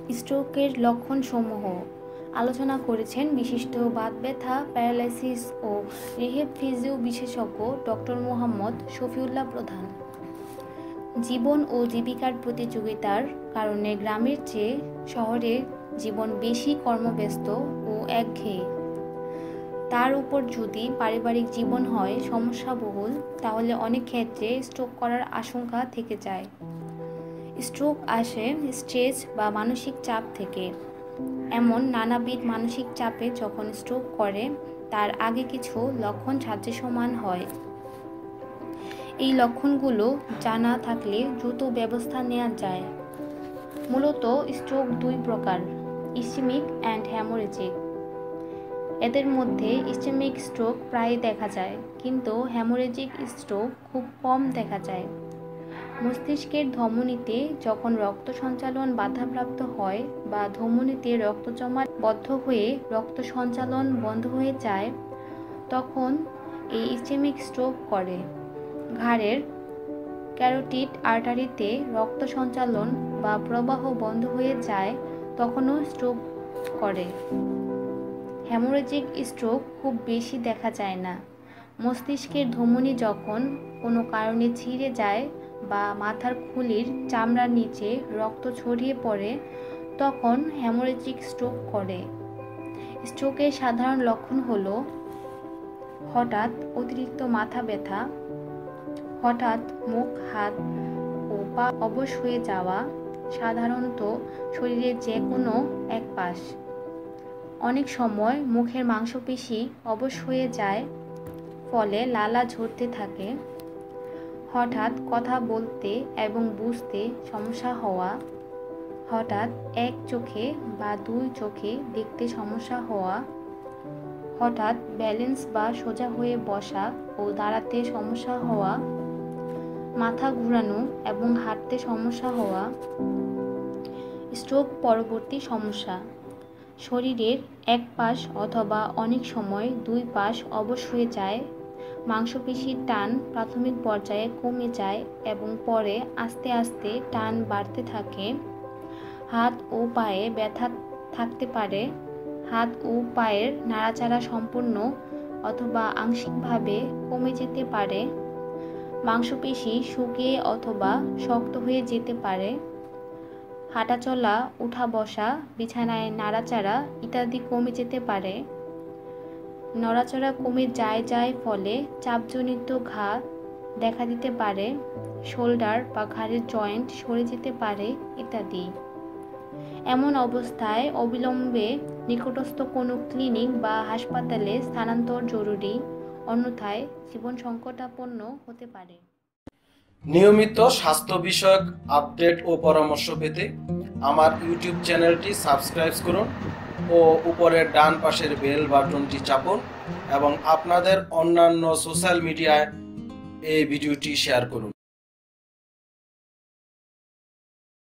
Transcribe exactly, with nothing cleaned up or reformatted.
স্ট্রোকের লক্ষণসমূহ আলোচনা করেছেন বিশিষ্ট বাত ব্যথা, প্যারালাইসিস ও রিহ্যাব ফিজিও বিশেষজ্ঞ ডক্টর মোহাম্মদ শফিউল্লাহ প্রধান। জীবন ও জীবিকার প্রতিযোগিতার কারণে গ্রামের চেয়ে শহরে জীবন বেশি কর্মব্যস্ত ও একঘেয়ে। তার উপর যদি পারিবারিক জীবন হয় সমস্যাবহুল, তাহলে অনেক ক্ষেত্রে স্ট্রোক করার আশঙ্কা থেকে যায়। স্ট্রোক আসে স্ট্রেস বা মানসিক চাপ থেকে। এমন নানাবিধ মানসিক চাপে যখন স্ট্রোক করে, তার আগে কিছু লক্ষণ সাদৃশ্যমান হয়। এই লক্ষণগুলো জানা থাকলে দ্রুত ব্যবস্থা নেওয়া যায়। মূলত স্ট্রোক দুই প্রকার, ইসচেমিক অ্যান্ড হ্যামোরেজিক। এদের মধ্যে ইসচেমিক স্ট্রোক প্রায় দেখা যায়, কিন্তু হ্যামোরেজিক স্ট্রোক খুব কম দেখা যায়। মস্তিষ্কের ধমনীতে যখন রক্ত সঞ্চালন বাধাপ্রাপ্ত হয় বা ধমনীতে রক্ত জমা বদ্ধ হয়ে রক্ত সঞ্চালন বন্ধ হয়ে যায়, তখন এই ইসচেমিক স্ট্রোক করে। ঘাড়ের ক্যারোটিড আর্টারিতে রক্ত সঞ্চালন বা প্রবাহ বন্ধ হয়ে যায়, তখনও স্ট্রোক করে। হ্যামোরেজিক স্ট্রোক খুব বেশি দেখা যায় না। মস্তিষ্কের ধমনী যখন কোনো কারণে ছিঁড়ে যায় বা মাথার খুলির চামড়ার নিচে রক্ত ছড়িয়ে পড়ে, তখন হ্যামোরেজিক স্ট্রোক করে। স্ট্রোকের সাধারণ লক্ষণ হল হঠাৎ অতিরিক্ত মাথা ব্যথা, হঠাৎ মুখ, হাত ও পা অবশ হয়ে যাওয়া, সাধারণত শরীরের যে কোনো এক পাশ। অনেক সময় মুখের মাংসপেশি অবশ হয়ে যায়, ফলে লালা ঝরতে থাকে। হঠাৎ কথা বলতে এবং বুঝতে সমস্যা হওয়া, হঠাৎ এক চোখে বা দুই চোখে দেখতে সমস্যা হওয়া, হঠাৎ ব্যালেন্স বা সোজা হয়ে বসা ও দাঁড়াতে সমস্যা হওয়া, মাথা ঘুরানো এবং হাঁটতে সমস্যা হওয়া। স্ট্রোক পরবর্তী সমস্যা: শরীরের এক পাশ অথবা অনেক সময় দুই পাশ অবশ হয়ে যায়, মাংসপেশির টান প্রাথমিক পর্যায়ে কমে যায় এবং পরে আস্তে আস্তে টান বাড়তে থাকে। হাত ও পায়ে ব্যথা থাকতে পারে, হাত ও পায়ের নাড়াচাড়া সম্পূর্ণ অথবা আংশিকভাবে কমে যেতে পারে, মাংসপেশি শুকিয়ে অথবা শক্ত হয়ে যেতে পারে, হাঁটাচলা, উঠা বসা, বিছানায় নাড়াচাড়া ইত্যাদি কমে যেতে পারে। নড়াচড়া কমে যায় যায় ফলে চাপজনিত ঘা দেখা দিতে পারে, শোল্ডার বা ঘাড়ের জয়েন্ট সরে যেতে পারে ইত্যাদি। এমন অবস্থায় অবিলম্বে নিকটস্থ কোনো ক্লিনিক বা হাসপাতালে স্থানান্তর জরুরি, অন্যথায় জীবন সংকটাপন্ন হতে পারে। নিয়মিত স্বাস্থ্য বিষয়ক আপডেট ও পরামর্শ পেতে আমার ইউটিউব চ্যানেলটি সাবস্ক্রাইব করুন ও উপরের ডান পাশের বেল বাটনটি চাপুন এবং আপনাদের অন্যান্য সোশ্যাল মিডিয়ায় এই ভিডিওটি শেয়ার করুন।